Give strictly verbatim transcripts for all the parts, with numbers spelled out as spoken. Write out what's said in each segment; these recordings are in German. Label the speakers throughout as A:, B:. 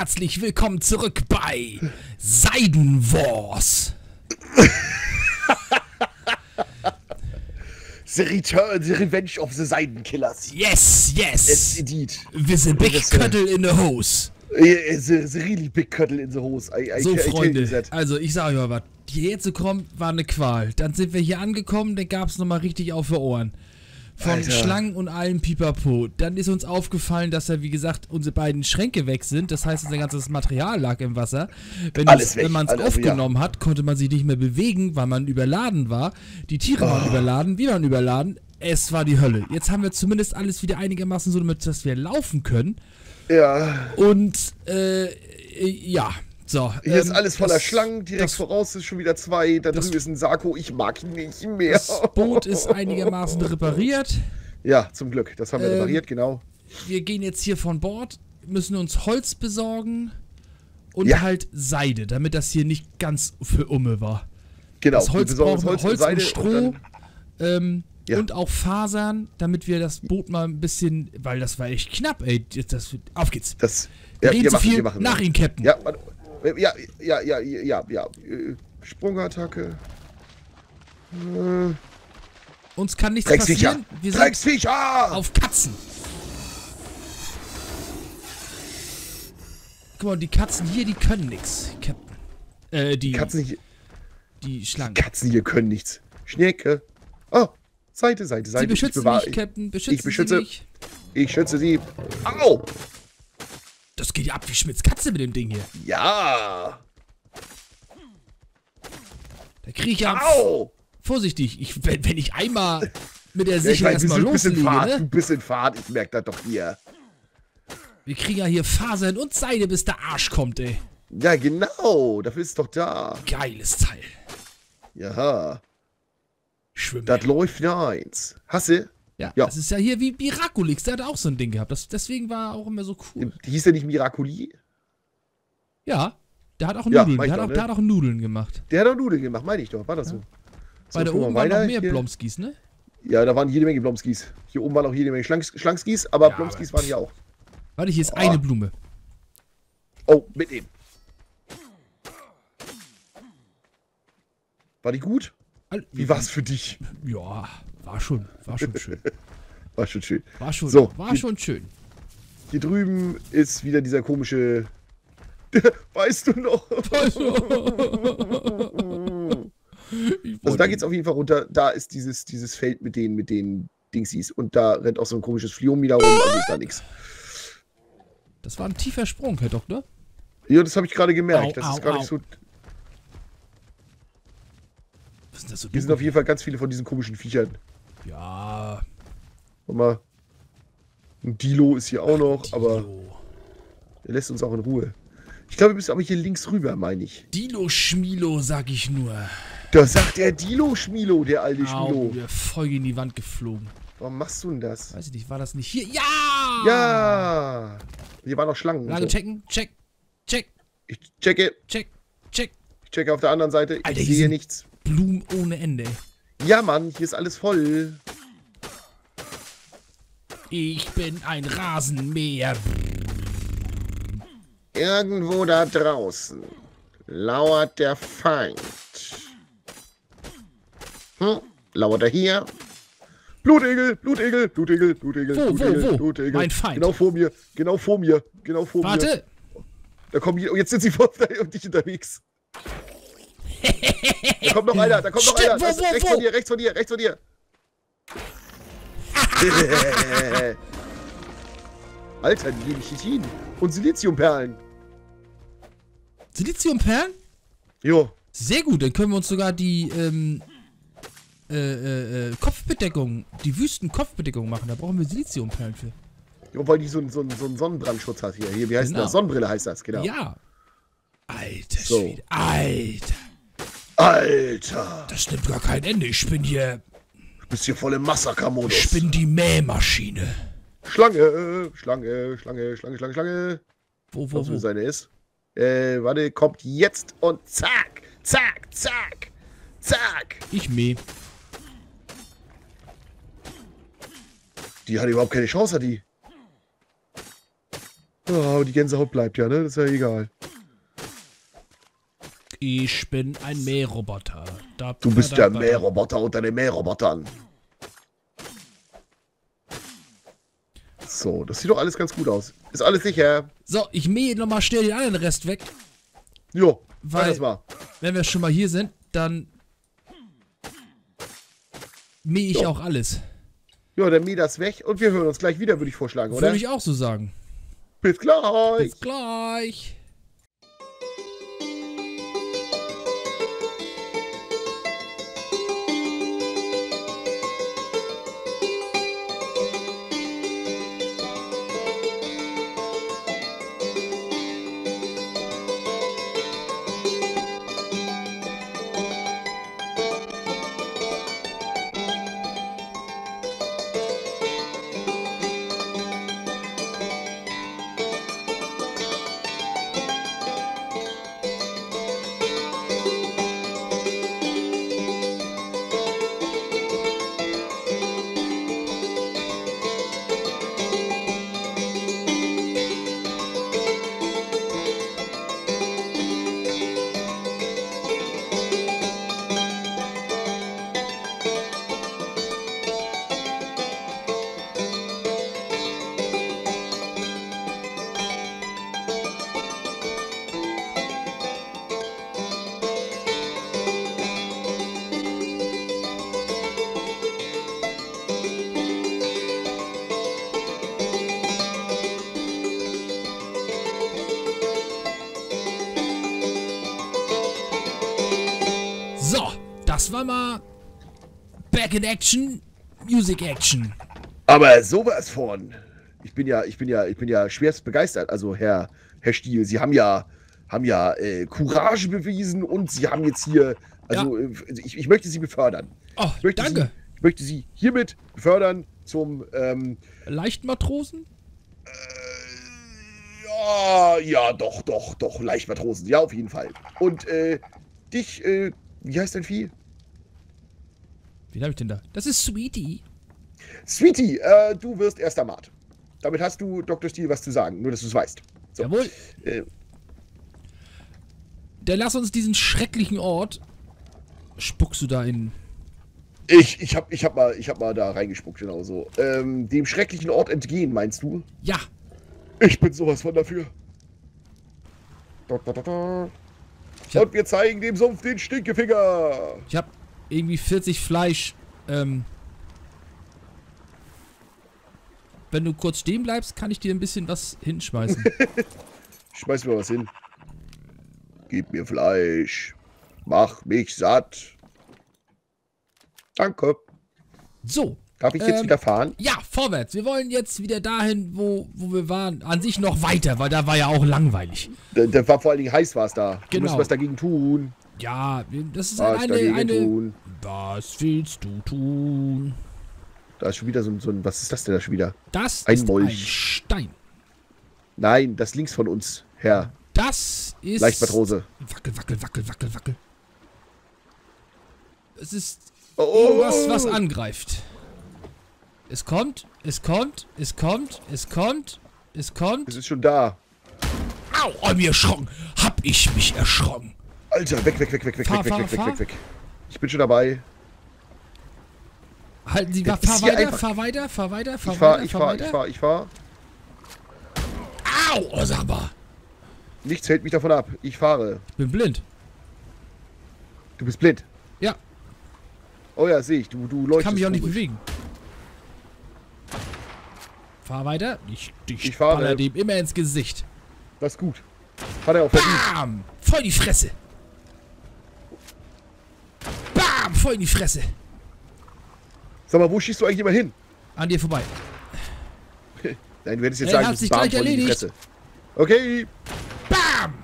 A: herzlich willkommen zurück bei Seidenwars.
B: The Return, the Revenge of the Seidenkillers.
A: Yes, yes.
B: Yes, indeed.
A: With the big cuddle in the hose.
B: Yeah, the, the really big cuddle in the hose. I, I,
A: So,
B: I
A: Freunde, also ich sage euch mal was. Hierher zu kommen, war eine Qual. Dann sind wir hier angekommen, dann gab es nochmal richtig auf die Ohren. Von
B: Alter.
A: Schlangen und allem Pipapo. Dann ist uns aufgefallen, dass ja, wie gesagt, unsere beiden Schränke weg sind. Das heißt, unser ganzes Material lag im Wasser. Wenn,
B: Alles weg,
A: wenn man es
B: Alter,
A: aufgenommen hat, konnte man sich nicht mehr bewegen, weil man überladen war. Die Tiere waren
B: Oh.
A: überladen, wir waren überladen. Es war die Hölle. Jetzt haben wir zumindest alles wieder einigermaßen so, damit dass wir laufen können.
B: Ja.
A: Und, äh, ja. So,
B: Hier ist
A: ähm,
B: alles voller
A: das-
B: Schlangen, direkt
A: das-
B: voraus ist schon wieder zwei, da
A: das-
B: drüben ist ein Sarko, ich mag ihn nicht mehr.
A: Das Boot ist einigermaßen repariert.
B: Ja, zum Glück, das haben wir
A: Ähm,
B: repariert, genau.
A: Wir gehen jetzt hier von Bord, müssen uns Holz besorgen und
B: Ja.
A: halt Seide, damit das hier nicht ganz für Umme war.
B: Genau,
A: Das Holz
B: wir besorgen
A: brauchen wir,
B: uns
A: Holz und,
B: Seide
A: Stroh
B: dann-
A: ähm,
B: Ja.
A: und auch Fasern, damit wir das Boot mal ein bisschen, weil das war echt knapp, ey. Das, auf geht's.
B: das,
A: Wir
B: ja,
A: reden
B: wir
A: zu
B: machen,
A: viel,
B: wir machen.
A: nach ihm, Captain.
B: Ja, warte, ja, ja, ja, ja, ja, ja. äh, Sprungattacke. Äh,
A: Uns kann nichts
B: Drecksviecher!
A: passieren. Wir sind
B: Drecksviecher!
A: auf Katzen. Guck mal, die Katzen hier, die können nichts, Captain. Äh, die,
B: Katzen hier,
A: die Schlangen.
B: Katzen hier können nichts. Schnecke. Oh, Seite, Seite, Seite.
A: Sie beschützen
B: ich bewahre-
A: mich, Captain. Beschützen
B: ich beschütze-
A: Sie mich.
B: Ich schütze sie. Au!
A: Das geht ja ab wie Schmitz Katze mit dem Ding hier.
B: Ja!
A: Da kriege ich ja...
B: Au!
A: Vorsichtig, ich, wenn, wenn ich einmal mit der
B: Ja, ich
A: Sicherung
B: weiß, du
A: erstmal
B: bist ein bisschen
A: loslege,
B: Fahrt, du
A: ne?
B: bist in Fahrt, ich merke das doch hier.
A: Wir kriegen ja hier Fasern und Seide, bis der Arsch kommt, ey.
B: Ja, genau, dafür ist es doch da.
A: Geiles Teil.
B: Ja,
A: Schwimmen.
B: das läuft ja eins. Hasse?
A: Ja,
B: ja.
A: das ist ja hier wie Miraculix, der hat auch so ein Ding gehabt. Das, deswegen war er auch immer so cool.
B: Hieß der nicht Miraculi?
A: Ja, der hat auch
B: Ja,
A: Nudeln,
B: mach ich
A: der, hat
B: doch,
A: auch,
B: ne?
A: der hat auch Nudeln gemacht.
B: Der hat auch Nudeln gemacht, meine ich doch, war das so? So,
A: Weil da
B: gucken wir
A: oben waren
B: weiter.
A: noch mehr
B: Hier-
A: Blomskis, ne?
B: Ja, da waren jede Menge Blomskis. Hier oben waren auch jede Menge Schlanks Schlankskis, aber
A: Ja,
B: Blomskis
A: aber-
B: waren hier auch.
A: Warte, hier ist
B: Oh.
A: eine Blume.
B: Oh, mitnehmen. War die gut?
A: Al-
B: Wie war's für dich?
A: Ja, war schon, war schon schön.
B: War schon schön.
A: War schon,
B: So,
A: war
B: hier-
A: schon schön.
B: Hier drüben ist wieder dieser komische... Weißt du noch? Also da geht's auf jeden Fall runter. Da ist dieses, dieses Feld mit den, mit den Dingsies. Und da rennt auch so ein komisches Fliomi da rum. Also ist da nichts.
A: Das war ein tiefer Sprung, Herr Doktor.
B: Ja, das habe ich gerade gemerkt.
A: Au,
B: das
A: au,
B: ist gar
A: au.
B: nicht so...
A: Was ist denn das so
B: Hier sind auf jeden Fall ganz viele von diesen komischen Viechern.
A: Ja,
B: Guck mal. Ein Dilo ist hier auch noch, aber
A: Dilo.
B: der lässt uns auch in Ruhe. Ich glaube, wir müssen aber hier links rüber, meine ich.
A: Dilo Schmilo, sag ich nur.
B: Da sagt der Dilo Schmilo, der alte
A: Au,
B: Schmilo.
A: der voll in die Wand geflogen.
B: Warum machst du denn das?
A: Weiß ich nicht, war das nicht hier? Ja!
B: Ja! Hier waren noch Schlangen. und
A: Lage
B: so.
A: checken, check, check,
B: Ich checke.
A: check, check.
B: Ich checke auf der anderen Seite. Ich
A: Alter, hier
B: sehe
A: sind-
B: nichts.
A: Blumen ohne Ende.
B: Ja, Mann, hier ist alles voll.
A: Ich bin ein Rasenmäher.
B: Irgendwo da draußen lauert der Feind. Hm? Lauert er hier? Blutegel, Blutegel, Blutegel, Blutegel,
A: Wo, wo,
B: Blutegel,
A: wo?
B: Blutegel.
A: Mein Feind.
B: Genau vor mir, genau vor mir, genau vor mir.
A: Warte!
B: Da kommen die, oh, jetzt sind sie vor dich unterwegs. Da kommt noch einer, da kommt noch
A: Stimmt,
B: einer.
A: wo,
B: Das ist
A: wo,
B: rechts
A: wo?
B: von dir, rechts von dir, rechts von dir. Alter, die geben Chitin und Siliziumperlen.
A: Siliziumperlen?
B: Jo.
A: Sehr gut, dann können wir uns sogar die ähm, äh, äh, äh, Kopfbedeckung, die Wüsten-Kopfbedeckung machen. Da brauchen wir Siliziumperlen für.
B: Jo, weil die so, so, so einen Sonnenbrandschutz hat hier. Hier, wie heißt
A: Genau.
B: das? Sonnenbrille heißt das, genau.
A: Ja. Alter
B: So.
A: Schwede. Alter.
B: Alter!
A: Das nimmt gar kein Ende. Ich bin hier.
B: Du bist hier voll im Massaker-Modus.
A: Ich bin die Mähmaschine.
B: Schlange, Schlange, Schlange, Schlange, Schlange, Schlange.
A: Wo, wo,
B: Was für
A: wo?
B: seine ist. Äh, warte, kommt jetzt und zack, zack, zack, zack.
A: Ich mäh.
B: Die hat überhaupt keine Chance, hat die. Äh, Oh, die Gänsehaut bleibt ja, ne? Das ist ja egal.
A: Ich bin ein Mähroboter. Da,
B: Du bist
A: da,
B: der
A: da,
B: Mähroboter unter den Mährobotern. So, das sieht doch alles ganz gut aus. Ist alles sicher?
A: So, ich mähe nochmal schnell den anderen Rest weg.
B: Jo,
A: weil,
B: das mal.
A: wenn wir schon mal hier sind, dann mähe ich
B: Jo.
A: auch alles.
B: Ja, dann mäh das weg und wir hören uns gleich wieder, würde ich vorschlagen, oder?
A: Würde ich auch so sagen.
B: Bis gleich.
A: Bis gleich. So, das war mal Back in Action, Music Action.
B: Aber sowas von. Ich bin ja, ich bin ja, ich bin ja schwerst begeistert. Also Herr, Herr Stiel, Sie haben ja, haben ja äh, Courage bewiesen und Sie haben jetzt hier, also
A: Ja.
B: äh, ich, ich möchte Sie befördern.
A: Oh,
B: Ich möchte
A: danke.
B: Sie, ich möchte Sie hiermit befördern zum, ähm,
A: Leichtmatrosen?
B: ja, ja, doch, doch, doch, Leichtmatrosen, ja, auf jeden Fall. Und äh, dich, äh, wie heißt dein Vieh?
A: Wen hab ich denn da? Das ist Sweetie.
B: Sweetie, äh, du wirst erster Mat. Damit hast du Doktor Stiel was zu sagen, nur dass du es weißt. So.
A: Jawohl.
B: Äh,
A: Dann lass uns diesen schrecklichen Ort. Spuckst du da in.
B: Ich, ich hab, ich hab mal, ich hab mal da reingespuckt, genau so. Ähm, dem schrecklichen Ort entgehen, meinst du?
A: Ja.
B: Ich bin sowas von dafür. Da, da, da, da.
A: Ich hab,
B: Und wir zeigen dem Sumpf den Stinkefinger.
A: ich hab irgendwie vierzig Fleisch. Ähm. Wenn du kurz stehen bleibst, kann ich dir ein bisschen was hinschmeißen.
B: Schmeiß mir was hin. Gib mir Fleisch. Mach mich satt. Danke.
A: So.
B: Darf ich jetzt
A: Ähm,
B: wieder fahren?
A: Ja, vorwärts. Wir wollen jetzt wieder dahin, wo, wo wir waren. An sich noch weiter, weil da war ja auch langweilig.
B: Da, da war vor allen Dingen heiß, war es da. Du
A: Genau.
B: musst was dagegen tun.
A: Ja, das ist
B: Was
A: eine,
B: dagegen
A: eine.
B: tun.
A: Was willst du tun?
B: Da ist schon wieder so, ein- so ein. Was ist das denn da schon wieder?
A: Das
B: Ein
A: ist ein
B: Molch.
A: Stein.
B: Nein, das links von uns, Herr.
A: Das ist.
B: Leichtmatrose.
A: Wackel, wackel, wackel, wackel, wackel. Es ist
B: Oh, oh,
A: irgendwas,
B: oh.
A: was angreift. Es kommt, es kommt, es kommt, es kommt, es
B: Es
A: kommt.
B: ist schon da.
A: Au, oh, mir erschrocken. Hab ich mich erschrocken.
B: Alter, weg, weg, weg, weg, weg,
A: Fahr,
B: weg,
A: fahr,
B: weg, weg,
A: fahr.
B: weg, weg. Ich bin schon dabei.
A: Halten Sie,
B: Das
A: fahr
B: ist hier
A: weiter,
B: einfach-
A: fahr weiter, fahr weiter, fahr
B: Ich fahr,
A: weiter,
B: ich
A: fahr
B: fahr,
A: weiter.
B: ich fahr, ich fahr.
A: Au, oh, sag mal.
B: Nichts hält mich davon ab. Ich fahre.
A: Ich bin blind.
B: Du bist blind.
A: Ja,
B: Oh ja, sehe ich. Du, du
A: ich
B: leuchtest.
A: kann mich auch nicht
B: komisch.
A: bewegen. Fahr weiter. Ich, ich,
B: Ich fahre.
A: baller dem immer ins Gesicht.
B: Das ist gut. Hat er auch verdient.
A: Bam! Voll in die Fresse. Bam! Voll in die Fresse.
B: Sag mal, wo schießt du eigentlich immer hin?
A: An dir vorbei.
B: Nein, du hättest jetzt
A: Ey,
B: sagen
A: hat
B: müssen,
A: sich
B: bam,
A: gleich
B: voll in die
A: erledigt.
B: Fresse. Okay.
A: Bam!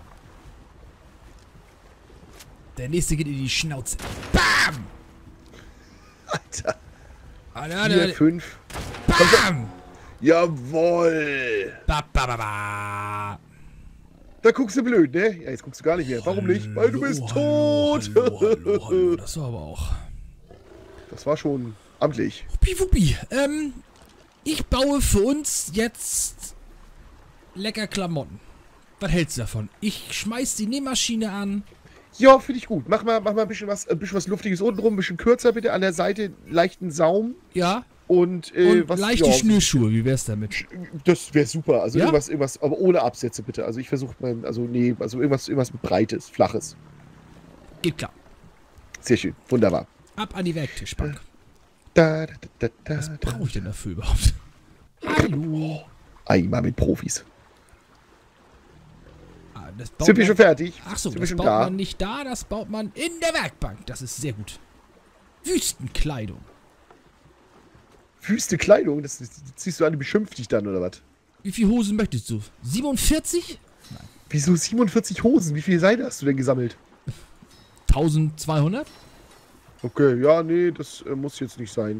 A: Der nächste geht in die Schnauze. Bam!
B: Alter.
A: Alter,
B: Vier,
A: Alter,
B: fünf.
A: Bam!
B: Jawohl.
A: Ba, ba, ba, ba.
B: Da guckst du blöd, ne? Ja, jetzt guckst du gar nicht mehr. Warum nicht? Weil du bist
A: Hallo,
B: tot.
A: Hallo, hallo, hallo. Das war aber auch.
B: Das war schon amtlich.
A: Huppi, wuppi. Ähm, ich baue für uns jetzt lecker Klamotten. Was hältst du davon? Ich schmeiß die Nähmaschine an.
B: Ja, finde ich gut. Mach mal, mach mal ein bisschen was, ein bisschen was Luftiges unten rum, ein bisschen kürzer bitte, an der Seite leichten Saum.
A: Ja.
B: Und, äh,
A: Und
B: was,
A: leichte
B: ja,
A: Schnürschuhe, wie wär's damit?
B: Das wäre super. Also
A: Ja?
B: irgendwas, irgendwas, aber ohne Absätze bitte. Also ich versuche mal, also nee, also irgendwas, irgendwas Breites, Flaches.
A: Geht klar.
B: Sehr schön, wunderbar.
A: Ab an die Werktischbank.
B: Da, da, da, da,
A: Was
B: da.
A: brauche ich denn dafür überhaupt? Hallo.
B: Einmal mit Profis.
A: Ah, das baut
B: Sind wir
A: man-
B: schon fertig?
A: Ach so,
B: Sind wir
A: das
B: schon
A: baut
B: da?
A: man nicht da, das baut man in der Werkbank. Das ist sehr gut. Wüstenkleidung.
B: Wüste Kleidung, das, das, das ziehst du an, die beschimpft dich dann, oder was?
A: Wie viele Hosen möchtest du? siebenundvierzig?
B: Wieso siebenundvierzig Hosen? Wie viele Seide hast du denn gesammelt?
A: eintausendzweihundert?
B: Okay, ja, nee, das äh, muss jetzt nicht sein.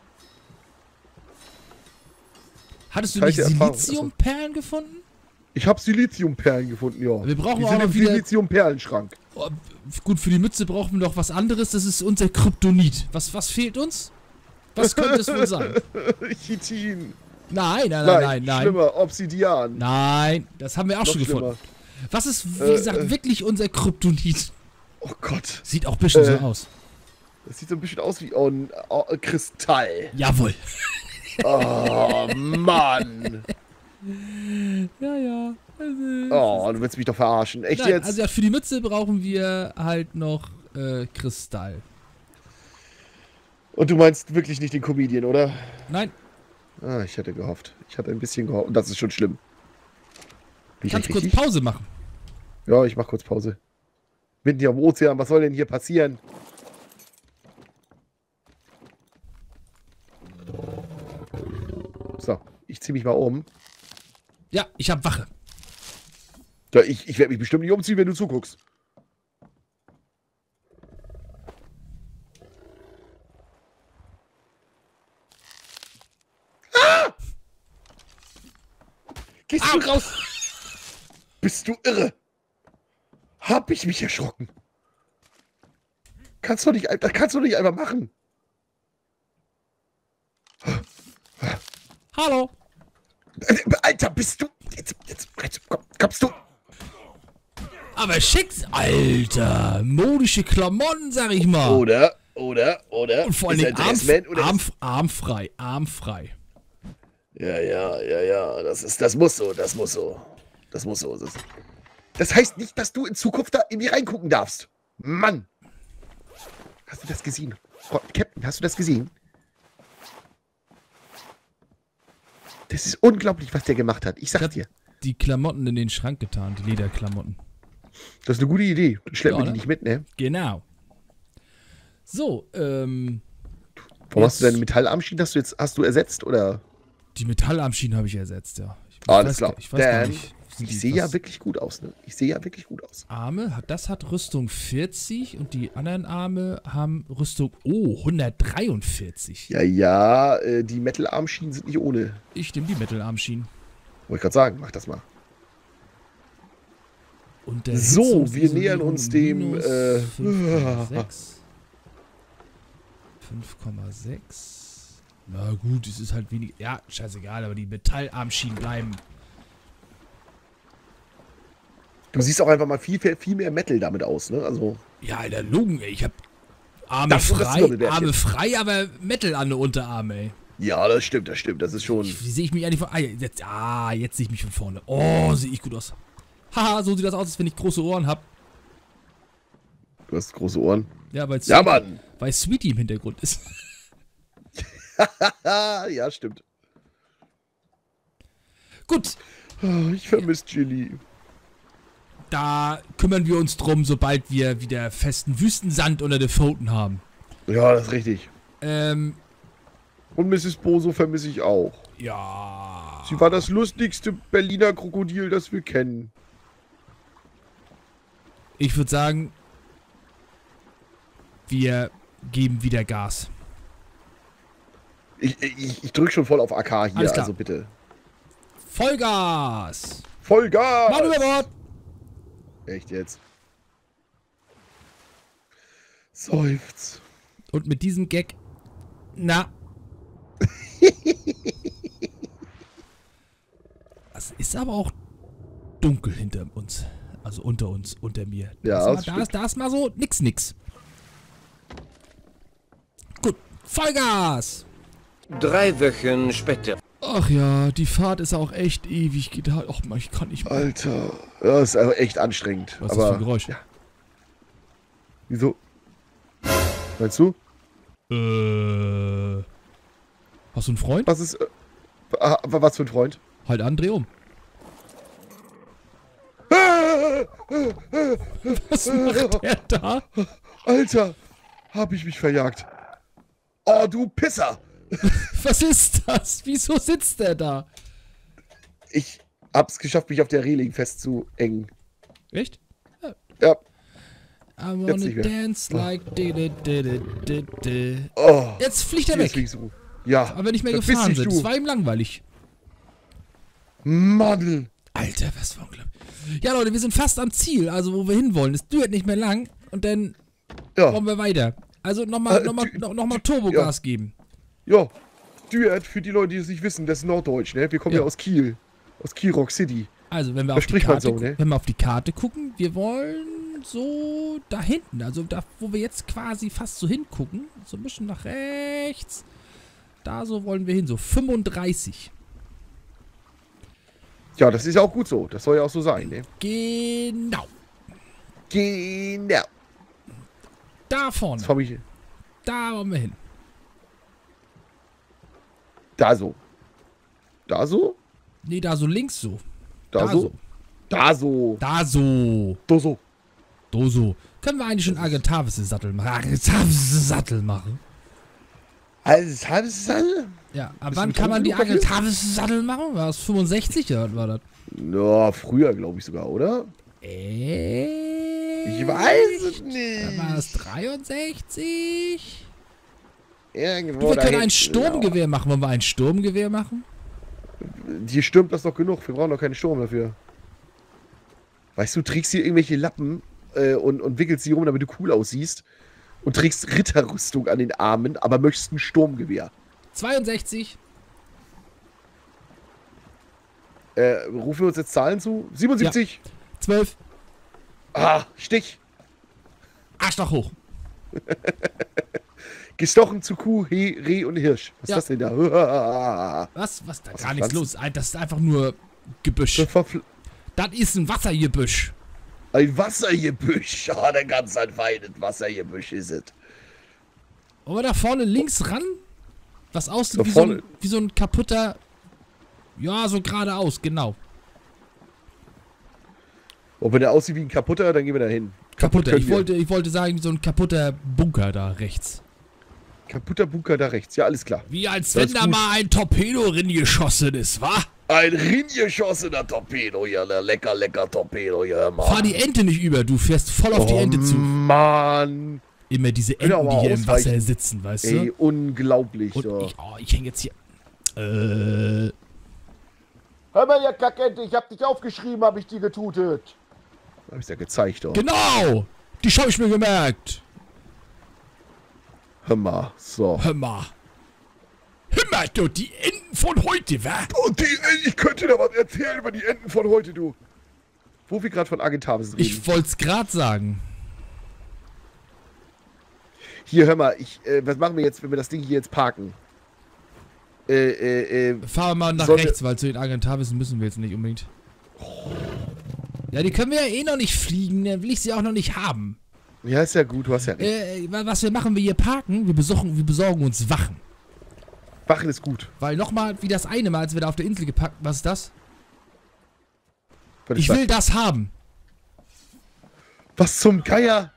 A: Hattest du
B: Das
A: nicht
B: heißt, die Erfahrung,
A: Siliziumperlen gefunden?
B: Ich habe Siliziumperlen gefunden, ja.
A: Wir brauchen
B: die
A: auch
B: sind
A: noch
B: im
A: wieder-
B: Siliziumperlenschrank.
A: Oh, gut, für die Mütze brauchen wir noch was anderes. Das ist unser Kryptonit. Was, was fehlt uns? Was könnte es wohl sein?
B: Chitin.
A: Nein, nein, nein,
B: Nein,
A: nein, nein.
B: schlimmer, Obsidian.
A: Nein, das haben wir auch
B: Noch
A: schon
B: schlimmer.
A: gefunden. Was ist, wie
B: Äh,
A: gesagt,
B: äh.
A: wirklich unser Kryptonit?
B: Oh Gott.
A: Sieht auch ein bisschen
B: Äh.
A: so aus.
B: Das sieht so ein bisschen aus wie ein oh, Kristall.
A: Jawohl.
B: Oh, Mann.
A: Ja, ja. Also,
B: Oh, du willst mich doch verarschen. Echt
A: nein,
B: jetzt?
A: also ja, für die Mütze brauchen wir halt noch äh, Kristall.
B: Und du meinst wirklich nicht den Comedian, oder?
A: Nein,
B: Ah, ich hätte gehofft. Ich hatte ein bisschen gehofft. Und das ist schon schlimm. Bin ich
A: kannst
B: nicht
A: kurz
B: richtig?
A: Pause machen.
B: Ja, ich mach kurz Pause. Mitten hier am Ozean, was soll denn hier passieren? So, ich zieh mich mal um.
A: Ja, ich hab Wache.
B: Ja, ich ich werde mich bestimmt nicht umziehen, wenn du zuguckst. Ah! Gehst du raus? Bist du irre? Hab ich mich erschrocken. Kannst du nicht, ein- das kannst du nicht einfach machen.
A: Hallo.
B: Alter, bist du... Jetzt, jetzt, jetzt komm, kommst du...
A: Aber schicks, Alter. Modische Klamotten, sag ich mal.
B: Oder, oder, oder...
A: Und vor
B: ist
A: allem
B: er
A: arm,
B: Dressman oder
A: arm,
B: ist-
A: armfrei, armfrei.
B: Ja, ja, ja, ja, das ist, das muss so, das muss so. Das muss so. Das, das heißt nicht, dass du in Zukunft da irgendwie reingucken darfst. Mann! Hast du das gesehen? Frau- Captain, hast du das gesehen? Das ist unglaublich, was der gemacht hat. Ich
A: Ich
B: sag
A: hab
B: dir.
A: die Klamotten in den Schrank getan, die Lederklamotten.
B: Das ist eine gute Idee. Schleppen
A: Ja,
B: wir die
A: ne?
B: nicht mit, ne?
A: Genau. So, ähm,
B: Warum hast du
A: Jetzt-
B: deine Metallarmschienen, hast du jetzt, hast du ersetzt, oder?
A: die Metallarmschienen habe ich ersetzt, ja. Ich, ich
B: Alles
A: weiß
B: klar.
A: gar- Ich weiß gar
B: Dann,
A: nicht. sind die
B: Ich sehe ja
A: was-
B: wirklich gut aus, ne? Ich sehe ja wirklich gut aus.
A: Arme, hat- das hat Rüstung vierzig und die anderen Arme haben Rüstung, oh, hundertdreiundvierzig.
B: Ja, ja, äh, die Metal-Armschienen sind nicht ohne.
A: Ich nehme die Metal-Armschienen.
B: Wollte ich gerade sagen, mach das mal.
A: Und der
B: So,
A: Hitzungs-
B: wir nähern uns dem,
A: minus
B: äh,
A: fünf Komma sechs. fünf Komma sechs. Na gut, es ist halt wenig. Ja, scheißegal, aber die Metallarmschienen bleiben.
B: Du siehst auch einfach mal viel, viel, viel mehr Metal damit aus, ne? Also,
A: Ja, Alter, Logen, ey. Ich hab Arme
B: Das und das
A: frei,
B: Zwirbelbärtchen.
A: Arme frei, aber Metal an den Unterarme, ey.
B: ja, das stimmt, das stimmt. Das ist schon.
A: Ich, wie sehe ich mich eigentlich von. Ah, jetzt, ah, jetzt sehe ich mich von vorne. Oh, sehe ich gut aus. Haha, so sieht das aus, als wenn ich große Ohren hab.
B: Du hast große Ohren.
A: Ja, weil
B: Ja,
A: Sweetie,
B: Mann!
A: weil Sweetie im Hintergrund ist.
B: Ja, stimmt.
A: Gut,
B: Oh, ich vermisse Chili.
A: da kümmern wir uns drum, sobald wir wieder festen Wüstensand unter den Pfoten haben.
B: Ja, das ist richtig.
A: Ähm,
B: Und Misses Boso vermisse ich auch.
A: ja.
B: Sie war das lustigste Berliner Krokodil, das wir kennen.
A: Ich würde sagen, wir geben wieder Gas.
B: Ich, ich, ich drück schon voll auf A K hier,
A: Alles klar.
B: also bitte.
A: Vollgas!
B: Vollgas!
A: Mann über Bord!
B: Echt jetzt? Seufz.
A: Und mit diesem Gag, na. Das ist aber auch dunkel hinter uns. Also unter uns, unter mir.
B: Ja,
A: da,
B: das
A: ist mal, da, ist, da ist mal so nix, nix. Gut, Vollgas!
C: Drei Wochen später.
A: Ach ja, die Fahrt ist auch echt ewig gedauert. Ach man, ich kann nicht mehr.
B: Alter, das ist aber echt anstrengend.
A: Was ist
B: aber
A: das für ein Geräusch?
B: Ja. Wieso? Meinst du?
A: Äh. Hast du einen Freund?
B: Was ist. Äh, was für ein Freund?
A: Halt an, dreh um. Was macht der da?
B: Alter, hab ich mich verjagt. Oh, du Pisser!
A: Was ist das? Wieso sitzt der da?
B: Ich hab's geschafft, mich auf der Reling festzuengen.
A: Echt?
B: Ja.
A: I
B: Jetzt nicht
A: wanna
B: mehr.
A: dance like di di di di di di.
B: Oh,
A: Jetzt fliegt er
B: hier
A: weg.
B: fliegst du. Ja.
A: Aber nicht mehr
B: verpiss
A: gefahren
B: dich,
A: sind.
B: du.
A: Es war ihm langweilig.
B: Mann.
A: Alter, was für unglaublich. Ja, Leute, wir sind fast am Ziel, also wo wir hinwollen. Es dauert nicht mehr lang und dann
B: Ja.
A: kommen wir weiter. Also nochmal
B: Äh,
A: noch mal,
B: du-
A: noch, noch mal Turbogas geben.
B: Ja. Duet, für die Leute, die es nicht wissen, das ist Norddeutsch, ne? Wir kommen ja,
A: Ja.
B: aus Kiel. Aus Kiel Rock City.
A: Also, wenn wir,
B: Da
A: auf die
B: spricht man
A: Karte,
B: so,
A: gu-
B: ne?
A: wenn wir auf die Karte gucken, wir wollen so da hinten, also da, wo wir jetzt quasi fast so hingucken, so ein bisschen nach rechts, da so wollen wir hin, so fünfunddreißig.
B: Ja, das ist ja auch gut so. Das soll ja auch so sein, ne?
A: Genau.
B: Genau.
A: Da vorne,
B: Jetzt komme ich
A: da wollen wir hin.
B: da so. Da so?
A: Nee, da so links so.
B: Da, so? Da so.
A: Da so.
B: Da so.
A: Da so. Können wir eigentlich schon Agatavis-Sattel machen? Agatavis-Sattel machen?
B: Also, alles, alles.
A: Ja, ab
B: Bist
A: wann
B: du
A: kann man die
B: betrunken dafür?
A: Agatavis-Sattel machen? War das fünfundsechzig? Ja, was war das?
B: Ja, früher, glaube ich sogar, oder?
A: Äh,
B: Ich weiß es
A: Dann
B: nicht.
A: war das dreiundsechzig?
B: Irgendwo
A: Du, wir
B: da
A: können ein
B: hinten,
A: Sturmgewehr machen. Wollen wir ein Sturmgewehr machen?
B: ja. Hier stürmt das doch genug. Wir brauchen doch keinen Sturm dafür. Weißt du, trägst hier irgendwelche Lappen äh, und, und wickelst sie rum, damit du cool aussiehst. Und trägst Ritterrüstung an den Armen, aber möchtest ein Sturmgewehr.
A: zweiundsechzig.
B: Äh, rufen wir uns jetzt Zahlen zu? siebenundsiebzig.
A: zwölf.
B: Ah, Stich.
A: Arschloch hoch.
B: Gestochen zu Kuh, He, Reh und Hirsch. Was
A: Ja.
B: ist das denn da?
A: Was? Was? Da
B: Was
A: gar
B: für
A: nichts
B: Pflanzen?
A: los. Das ist einfach nur Gebüsch.
B: Verfl-
A: Das ist ein Wassergebüsch.
B: Ein Wassergebüsch. Ah, der ganz ein feines Wassergebüsch ist es.
A: Wollen wir da vorne links ran? Was aussieht
B: Da
A: wie so, ein,
B: vorne?
A: wie so ein kaputter... Ja, so geradeaus, genau.
B: Und wenn der aussieht wie ein kaputter, dann gehen wir da hin.
A: Kaputter.
B: können
A: Ich
B: wir.
A: wollte, ich wollte sagen, so ein kaputter Bunker da rechts.
B: Kaputter Bunker da rechts. Ja, alles klar.
A: Wie als
B: Das
A: wenn
B: ist
A: da
B: gut.
A: mal ein Torpedo reingeschossen ist, wa?
B: Ein ringeschossener Torpedo, ja, der lecker, lecker Torpedo, ja, Mann.
A: Fahr die Ente nicht über, du fährst voll auf die Ente zu.
B: Mann.
A: Immer diese
B: Will
A: Enten,
B: aber
A: die hier im
B: ausweichen.
A: Wasser sitzen, weißt
B: Ey,
A: du?
B: unglaublich.
A: Und
B: ja.
A: ich, oh, ich hänge jetzt hier. Äh,
B: Hör mal, ihr Kackente, ich hab dich aufgeschrieben, hab ich dir getutet. Hab ich's ja gezeigt, doch.
A: genau! Die hab ich mir gemerkt.
B: Hör mal, so.
A: Hör mal. Hör mal, du, die Enten von heute, wa?
B: Und die, ey, ich könnte dir was erzählen über die Enten von heute, du. Wo wir gerade von Agentavis reden.
A: Ich wollt's grad sagen.
B: Hier, hör mal, ich, äh, was machen wir jetzt, wenn wir das Ding hier jetzt parken? Äh, äh, äh,
A: Fahren wir mal nach
B: Sonne-
A: rechts, weil zu den Agentavis müssen wir jetzt nicht unbedingt. Ja, die können wir ja eh noch nicht fliegen, dann will ich sie auch noch nicht haben.
B: ja, ist ja gut, du hast ja recht.
A: Äh, wa- was wir machen, wir hier parken, wir besorgen, wir besorgen uns Wachen.
B: Wachen ist gut.
A: Weil nochmal, wie das eine Mal, als wir da auf der Insel gepackt, was ist das?
B: Was ist
A: Ich
B: das?
A: will das haben.
B: Was zum Geier?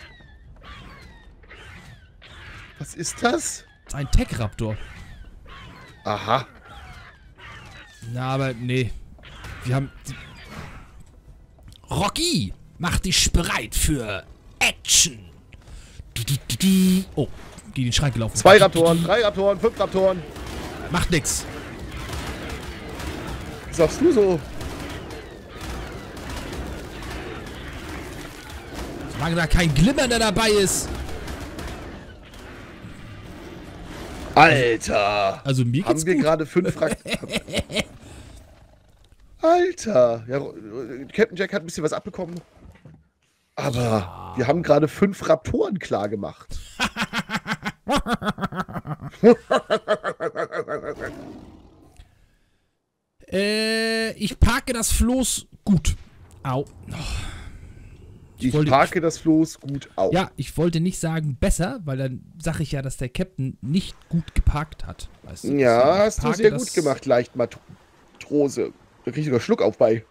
B: Was ist das?
A: Das ist ein Tech-Raptor.
B: Aha.
A: Na, aber nee. Wir haben... Rocky, mach dich bereit für Action. Du, du, du, du. Oh, geh in den Schrank gelaufen.
B: Zwei Raptoren, drei Raptoren, fünf Raptoren.
A: Macht nix.
B: Was sagst du so?
A: Solange da kein Glimmer der dabei ist.
B: Alter.
A: Also mir geht's
B: Haben wir
A: gut.
B: gerade fünf Rak Alter. Ja, Captain Jack hat ein bisschen was abbekommen. Aber wir haben gerade fünf Raptoren klar gemacht.
A: äh, ich parke das Floß gut. Au.
B: Ich, ich
A: wollte,
B: parke das Floß gut auf.
A: Ja, ich wollte nicht sagen besser, weil dann sage ich ja, dass der Captain nicht gut geparkt hat. Weißt du?
B: Ja, hast du sehr
A: das
B: gut gemacht, leicht Matrose. Da krieg ich sogar Schluck auf bei.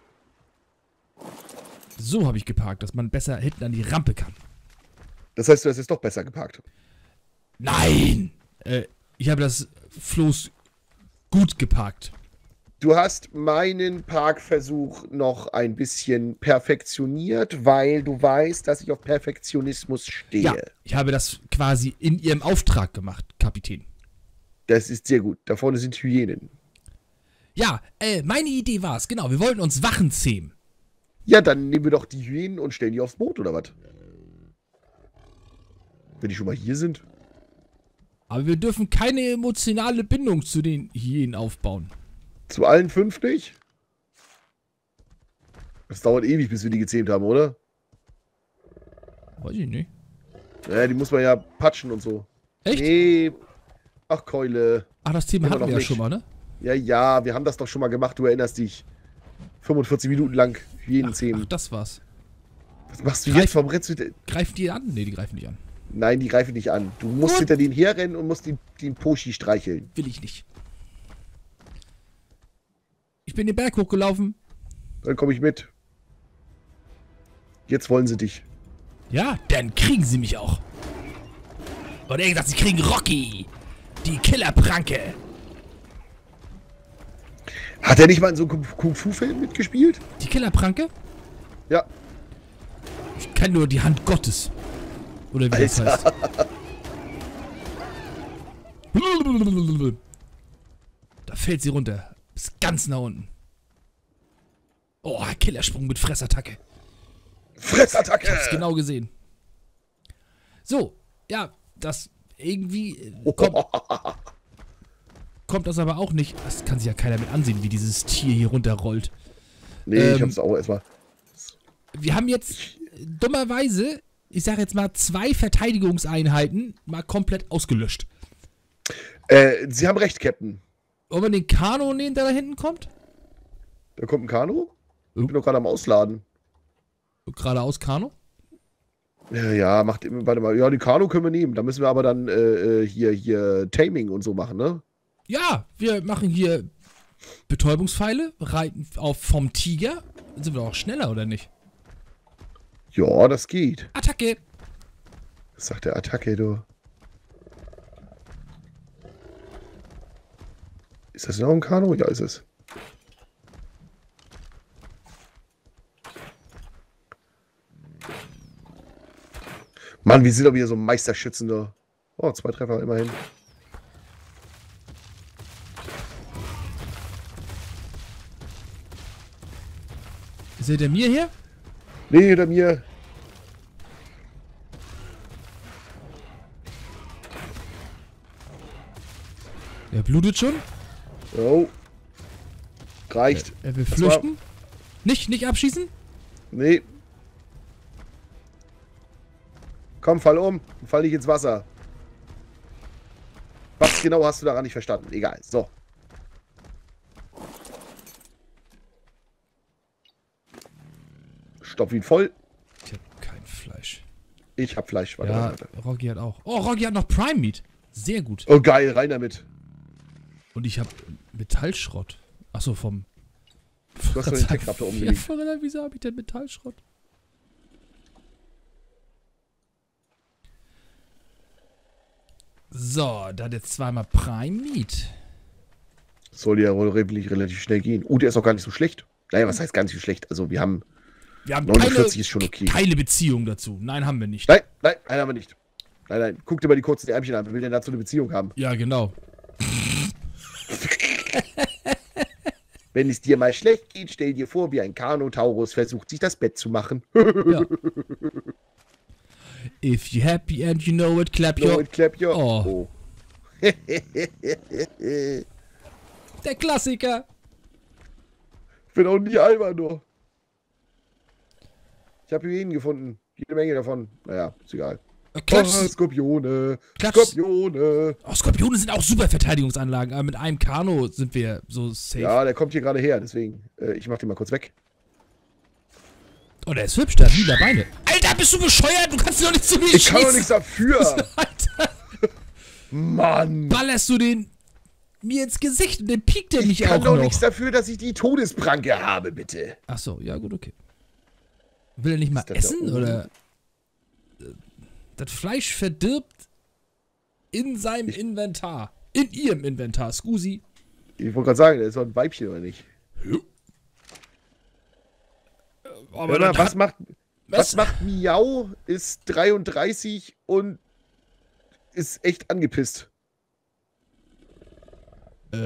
A: So habe ich geparkt, dass man besser hinten an die Rampe kann.
B: Das heißt, du hast jetzt doch besser geparkt.
A: Nein! Äh, ich habe das Floß gut geparkt.
B: Du hast meinen Parkversuch noch ein bisschen perfektioniert, weil du weißt, dass ich auf Perfektionismus stehe.
A: Ja, ich habe das quasi in ihrem Auftrag gemacht, Kapitän.
B: Das ist sehr gut. Da vorne sind Hyänen.
A: Ja, äh, meine Idee war es, genau. Wir wollten uns Wachen zähmen.
B: Ja, dann nehmen wir doch die Hyänen und stellen die aufs Boot, oder was? Wenn die schon mal hier sind.
A: Aber wir dürfen keine emotionale Bindung zu den Hyänen aufbauen.
B: Zu allen fünf nicht? Das dauert ewig, bis wir die gezähmt haben, oder?
A: Weiß ich nicht.
B: Ja, die muss man ja patschen und so.
A: Echt?
B: Nee. Ach, Keule.
A: Ach, das Thema
B: Immer
A: hatten
B: noch
A: wir ja
B: nicht.
A: schon mal, ne?
B: Ja, ja, wir haben das doch schon mal gemacht, du erinnerst dich. fünfundvierzig Minuten lang Hyänen
A: Ach,
B: zähmen.
A: ach, das war's.
B: Was machst du
A: Greif-
B: jetzt? Warum rennst du denn?
A: Greifen die an? Nee, die greifen nicht an.
B: Nein, die greifen nicht an. Du musst
A: Gut.
B: hinter denen herrennen und musst den, den Poschi streicheln.
A: Will ich nicht. Ich bin den Berg hochgelaufen.
B: Dann komme ich mit. Jetzt wollen sie dich.
A: Ja, dann kriegen sie mich auch. Und er gesagt, sie kriegen Rocky. Die Killerpranke.
B: Hat er nicht mal in so einem Kung-Fu-Film mitgespielt?
A: Die Killerpranke?
B: Ja.
A: Ich kann nur die Hand Gottes. Oder wie das heißt. Da fällt sie runter. Bis ganz nach unten. Oh, Killersprung mit Fressattacke.
B: Fressattacke!
A: Ich hab's genau gesehen. So, ja, das irgendwie äh, kommt, kommt das aber auch nicht. Das kann sich ja keiner mit ansehen, wie dieses Tier hier runterrollt.
B: Nee,
A: Ähm,
B: ich hab's auch erstmal.
A: Wir haben jetzt äh, dummerweise, ich sag jetzt mal, zwei Verteidigungseinheiten mal komplett ausgelöscht.
B: Äh, Sie haben recht, Captain.
A: Wollen wir den Kano nehmen, der da hinten kommt?
B: Da kommt ein Kanu? Ich
A: Oh.
B: bin doch gerade am Ausladen.
A: Geradeaus Kano?
B: Ja, ja, macht immer, warte mal. Ja, die Kanu können wir nehmen. Da müssen wir aber dann äh, äh, hier, hier Taming und so machen, ne?
A: Ja, wir machen hier Betäubungspfeile, reiten auf vom Tiger. Dann sind wir doch auch schneller, oder nicht?
B: Ja, das geht.
A: Attacke!
B: Was sagt der Attacke, du? Ist das noch ein Kanu? Ja, ist es. Mann, wir sind doch wieder so Meisterschützen da. Oh, zwei Treffer immerhin.
A: Ist der mir hier?
B: Nee, hinter mir.
A: Der blutet schon.
B: Oh. Reicht.
A: Er will
B: Das
A: flüchten. Nicht, nicht abschießen?
B: Nee. Komm, fall um. Fall nicht ins Wasser. Was genau hast du daran nicht verstanden? Egal. So. Stopf ihn voll.
A: Ich hab kein Fleisch.
B: Ich hab Fleisch. Warte,
A: Ja,
B: warte, warte.
A: Rocky hat auch. Oh, Rocky hat noch Prime Meat. Sehr gut.
B: Oh, geil. Rein damit.
A: Und ich hab Metallschrott. Achso, vom...
B: Du hast doch den Tech-Raptor
A: Ja,
B: umgelegt.
A: Verräter, wieso hab ich denn Metallschrott? So, da hat jetzt zweimal Prime Meat.
B: Soll ja wohl relativ, relativ schnell gehen. Oh, der ist auch gar nicht so schlecht. Naja, was heißt gar nicht so schlecht? Also, wir haben...
A: Wir haben
B: neunundvierzig
A: keine,
B: ist schon okay.
A: keine Beziehung dazu. Nein, haben wir nicht.
B: Nein, nein, nein, haben wir nicht. Nein, nein. Guck dir mal die kurzen Ärmchen an. Wer will denn dazu eine Beziehung haben?
A: Ja, genau.
B: Wenn es dir mal schlecht geht, stell dir vor, wie ein Carnotaurus versucht, sich das Bett zu machen.
A: Ja. If you're happy and you know it, clap
B: No,
A: your...
B: it clap your...
A: Oh.
B: Oh.
A: Der Klassiker.
B: bin auch nie albern, nur. Ich habe Hyänen gefunden. Jede Menge davon. Naja, ist egal.
A: Klatsch,
B: Oh, Skorpione.
A: Klatsch.
B: Skorpione.
A: Oh, Skorpione sind auch super Verteidigungsanlagen, aber mit einem Kano sind wir so safe.
B: Ja, der kommt hier gerade her, deswegen. Äh, ich mach den mal kurz weg.
A: Oh, der ist hübsch, der hat lila Beine. Alter, bist du bescheuert? Du kannst doch nicht zu mir
B: Ich
A: schießen.
B: kann doch nichts dafür.
A: Alter,
B: Mann.
A: ballerst du den mir ins Gesicht und den piekt der
B: Ich
A: mich
B: kann
A: auch
B: doch
A: noch.
B: nichts dafür, dass ich die Todespranke habe, bitte.
A: Ach so, ja gut, okay. Will er nicht mal
B: Ist das da
A: essen,
B: oben?
A: oder? äh, Das Fleisch verdirbt in seinem
B: Ich-
A: Inventar. In ihrem Inventar, Scusi.
B: Ich wollte gerade sagen, der ist doch ein Weibchen, oder nicht?
A: Aber
B: Hör mal,
A: das
B: was
A: hat-
B: macht,
A: was?
B: was macht Miau, ist dreiunddreißig und ist echt angepisst.
A: Äh.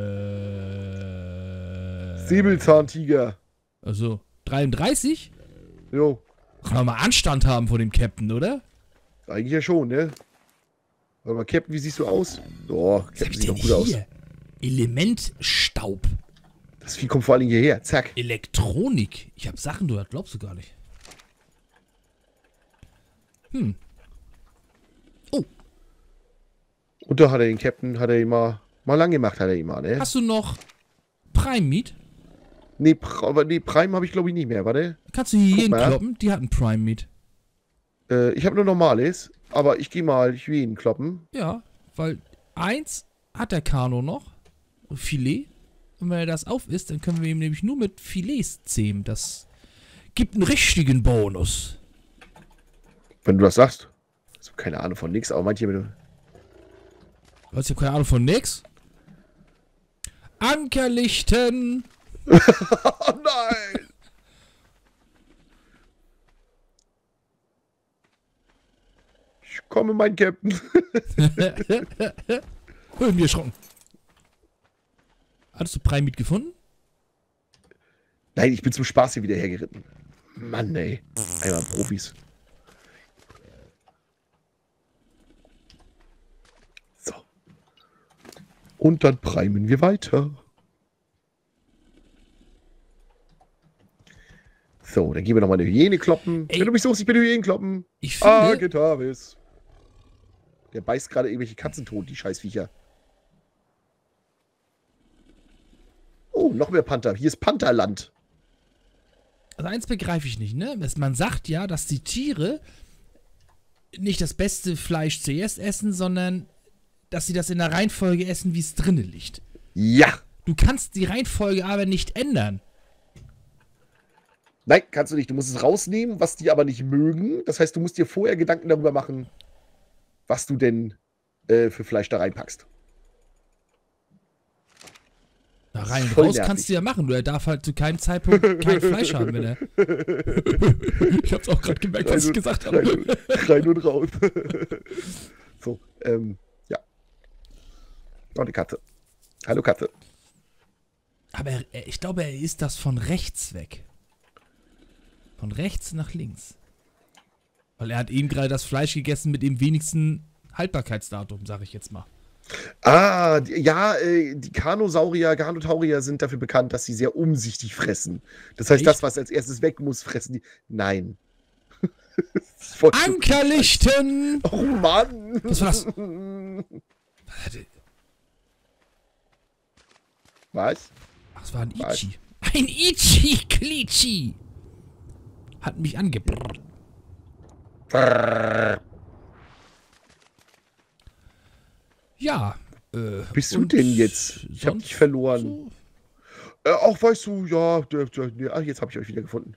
B: Säbelzahntiger.
A: Also, dreiunddreißig?
B: Jo,
A: Kann doch mal Anstand haben vor dem Captain, oder?
B: eigentlich ja schon, ne? Warte mal, Captain, wie siehst du aus? Oh,
A: Was hab
B: Captain
A: ich
B: sieht
A: denn
B: doch gut aus.
A: hier? Elementstaub.
B: Das Vieh kommt vor allen Dingen hierher. Zack.
A: Elektronik. Ich hab Sachen, du das glaubst du gar nicht. Hm. Oh,
B: Und da hat er den Captain, hat er ihn mal, mal lang gemacht, hat er ihn mal, ne?
A: hast du noch Prime Meat?
B: Nee, Pr aber nee, Prime habe ich glaube ich nicht mehr, warte.
A: Kannst du hier
B: Guck
A: jeden
B: mal.
A: kloppen? Die hatten Prime Meat.
B: Äh, ich habe nur normales, aber ich gehe mal Hyänen kloppen.
A: Ja, weil eins hat der Kano noch. Filet. Und wenn er das auf ist, dann können wir ihm nämlich nur mit Filets zähmen. Das gibt einen richtigen Bonus.
B: Wenn du das sagst. Also keine Ahnung von nix, aber manche mit.
A: Was, ich hab keine Ahnung von nix. Ankerlichten.
B: Oh nein! Ich komme, mein Captain.
A: Hör mir erschrocken. Hattest du Prime Meat gefunden?
B: Nein, ich bin zum Spaß hier wieder hergeritten. Mann, ey. Einmal Profis. So. Und dann primen wir weiter. So, dann gehen wir nochmal eine Hyäne kloppen.
A: Ey.
B: Wenn du mich suchst, ich bin Hyänen kloppen.
A: Ich finde,
B: Ah, Getavis. Der beißt gerade irgendwelche Katzen tot, die Scheißviecher. Oh, noch mehr Panther. Hier ist Pantherland.
A: also eins begreife ich nicht, ne? Es- Man sagt ja, dass die Tiere nicht das beste Fleisch zuerst essen, sondern dass sie das in der Reihenfolge essen, wie es drinnen liegt.
B: Ja.
A: Du kannst die Reihenfolge aber nicht ändern.
B: Nein, kannst du nicht. Du musst es rausnehmen, was die aber nicht mögen. Das heißt, du musst dir vorher Gedanken darüber machen, was du denn äh, für Fleisch da reinpackst.
A: Na, rein und
B: Voll
A: raus
B: nervig.
A: kannst du ja machen. Du er darf halt zu keinem Zeitpunkt kein Fleisch haben, wenn er. Ich hab's auch gerade gemerkt, was ich gesagt habe.
B: Rein, rein und raus. So, ähm, ja. Oh, eine Katze. Hallo, Katze.
A: Aber er, er, ich glaube, er ist das von rechts weg. Von rechts nach links. Weil er hat eben gerade das Fleisch gegessen mit dem wenigsten Haltbarkeitsdatum, sag ich jetzt mal.
B: Ah, die, ja, äh, die Kanosaurier, Ganotaurier sind dafür bekannt, dass sie sehr umsichtig fressen. Das heißt,
A: Echt?
B: das, was als erstes weg muss, fressen die. Nein. Das ist voll zu-
A: Ankerlichten!
B: Oh Mann!
A: Was war das? Warte.
B: Was?
A: Ach, das war ein
B: Was?
A: Ichi. Ein Ichi-Klitschi! Hat mich angebrrrt. Ja. Äh,
B: Bist du
A: und
B: denn jetzt? Ich hab
A: sonst
B: dich verloren.
A: so?
B: Äh, auch weißt du, ja, der, der, der, ah, jetzt habe ich euch wieder gefunden.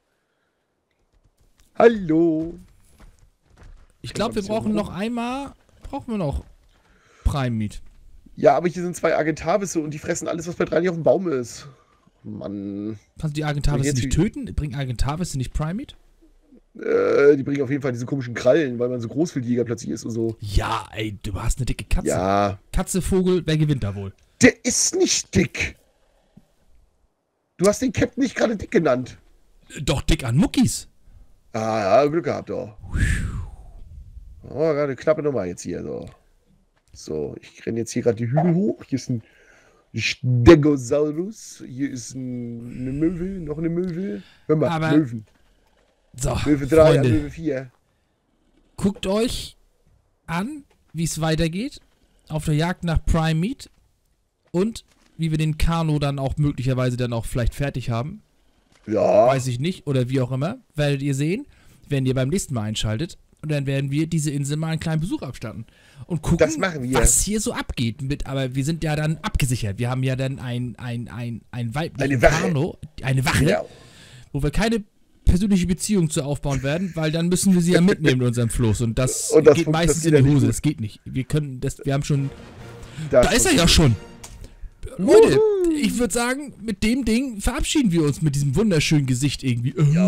B: Hallo.
A: Ich glaube, wir
B: bisschen
A: brauchen
B: hoch.
A: noch einmal. Brauchen wir noch Prime Meat.
B: Ja, aber hier sind zwei Argentavisse und die fressen alles, was bei drei nicht auf dem Baum ist. Mann.
A: Kannst du die Argentavisse
B: Jetzt
A: nicht
B: wie-
A: töten? Bringen Argentavisse nicht Prime Meat?
B: Äh, die bringen auf jeden Fall diese komischen Krallen, weil man so Großwildjäger plötzlich ist und so.
A: Ja, ey, du hast eine dicke Katze.
B: Ja.
A: Katze, Vogel, wer gewinnt da wohl?
B: Der ist nicht dick. Du hast den Captain nicht gerade dick genannt.
A: Äh, Doch dick an Muckis.
B: Ah, ja, Glück gehabt, doch. Oh, gerade eine knappe Nummer jetzt hier, so. So, ich renne jetzt hier gerade die Hügel hoch. Hier ist ein Stegosaurus. Hier ist ein, eine Möwe, noch eine Möwe. Hör mal,
A: Aber-
B: Möwen.
A: So,
B: Möwe drei,
A: Freunde,
B: Möwe vier.
A: guckt euch an, wie es weitergeht. Auf der Jagd nach Prime Meat. Und wie wir den Kano dann auch möglicherweise dann auch vielleicht fertig haben.
B: Ja.
A: Weiß ich nicht. Oder wie auch immer. Werdet ihr sehen, wenn ihr beim nächsten Mal einschaltet. Und dann werden wir diese Insel mal einen kleinen Besuch abstatten. Und gucken,
B: Das machen wir.
A: was hier so abgeht. Mit, aber wir sind ja dann abgesichert. Wir haben ja dann ein, ein, ein, ein weiblichen
B: Eine Wache.
A: Kano. Eine Wache.
B: Genau.
A: Wo wir keine persönliche Beziehung zu aufbauen werden, weil dann müssen wir sie ja mitnehmen in unserem Floß. Und das,
B: Und das
A: geht meistens in
B: funktioniert
A: die
B: nicht
A: Hose.
B: gut.
A: Das geht nicht. Wir können das, wir haben schon.
B: Da,
A: Da ist er ja schon. Leute,
B: Wuhu.
A: ich würde sagen, mit dem Ding verabschieden wir uns mit diesem wunderschönen Gesicht irgendwie.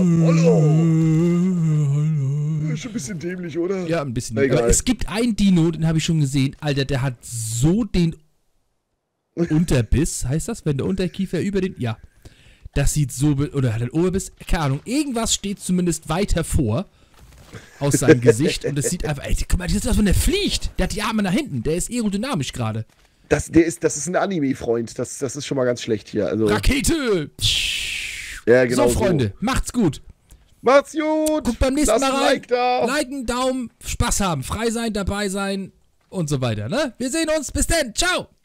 B: Jawollo. Ist schon ein bisschen dämlich, oder?
A: Ja, ein bisschen.
B: Na, egal.
A: Aber es gibt einen Dino, den habe ich schon gesehen. Alter, der hat so den Unterbiss, heißt das, wenn der Unterkiefer über den. Ja. Das sieht so. be- Oder hat er den Oberbiss? Keine Ahnung. Irgendwas steht zumindest weit hervor aus seinem Gesicht. Und es sieht einfach. Ey, guck mal, das ist das, wenn der fliegt. Der hat die Arme nach hinten. Der ist aerodynamisch gerade.
B: Das, der ist, das ist ein Anime-Freund. Das, das ist schon mal ganz schlecht hier. Also,
A: Rakete!
B: ja, genau
A: so, Freunde, macht's gut.
B: Macht's gut.
A: Guckt beim nächsten
B: Lasst
A: Mal
B: ein
A: rein.
B: Like da.
A: Liken, Daumen, Spaß haben, frei sein, dabei sein und so weiter. Ne? Wir sehen uns. Bis dann. Ciao.